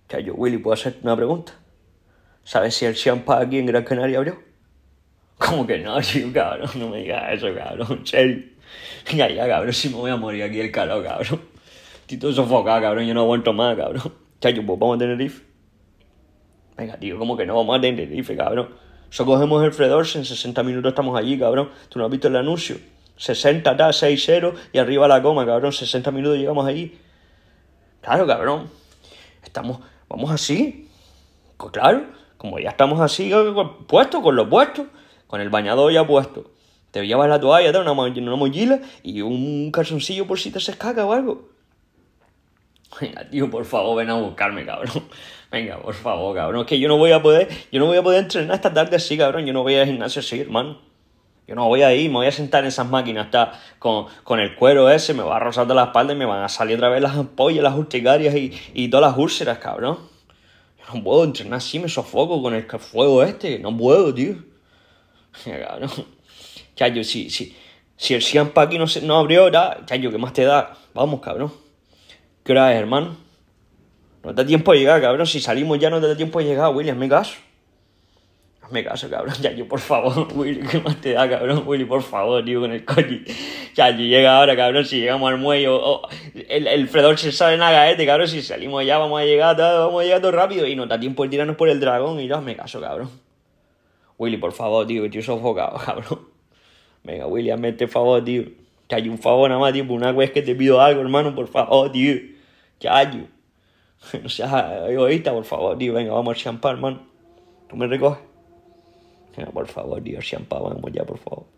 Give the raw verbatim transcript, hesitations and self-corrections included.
Chayo, Willy, ¿puedo hacerte una pregunta? ¿Sabes si el Champa aquí en Gran Canaria abrió? ¿Cómo que no, tío, cabrón? No me digas eso, cabrón, en serio. Venga ya, cabrón, si me voy a morir aquí el calor, cabrón. Estoy todo sofocado, cabrón, yo no aguanto más, cabrón. Chayo, pues vamos a Tenerife. Venga, tío, ¿cómo que no vamos a Tenerife, cabrón? Solo cogemos el Fredors, en sesenta minutos estamos allí, cabrón. ¿Tú no has visto el anuncio? sesenta, ta, seis cero y arriba la coma, cabrón. sesenta minutos llegamos allí. Claro, cabrón. Estamos, vamos así. Pues claro, como ya estamos así, puestos, con los puestos, con el bañador ya puesto. Te llevas la toalla, una, una mochila y un calzoncillo por si te haces caca o algo. Venga, tío, por favor, ven a buscarme, cabrón. Venga, por favor, cabrón. Es que yo no voy a poder, yo no voy a poder entrenar esta tarde así, cabrón. Yo no voy al gimnasio así, hermano. Yo no voy a ir, me voy a sentar en esas máquinas, está con, con el cuero ese, me va a rozar de la espalda y me van a salir otra vez las ampollas, las urticarias y, y todas las úlceras, cabrón. Yo no puedo entrenar así, me sofoco con el fuego este. No puedo, tío. Cabrón. Chayo, si, si, si el Ciampa aquí no, se, no abrió, da, chayo, ¿qué más te da? Vamos, cabrón. ¿Qué hora es, hermano? No te da tiempo de llegar, cabrón. Si salimos ya no te da tiempo de llegar, Willy, hazme caso. Hazme caso, cabrón. Chayo, por favor, Willy, ¿qué más te da, cabrón? Willy, por favor, tío, con el coche. Chayo, llega ahora, cabrón, si llegamos al muelle. Oh, el, el Fredor se sale en la gaete, cabrón. Si salimos ya, vamos a llegar, todo, vamos a llegar todo rápido. Y no te da tiempo de tirarnos por el dragón. Y no, hazme caso, cabrón. Willy, por favor, tío, que estoy sofocado, cabrón. Venga, Willy, hazme este favor, tío. Chayo, un favor nada más, tío, por una vez que te pido algo, hermano, por favor, tío. Chayo. No seas egoísta, por favor, tío. Venga, vamos al champán, hermano. ¿Tú me recoges? Venga, por favor, tío, al champán, vamos ya, por favor.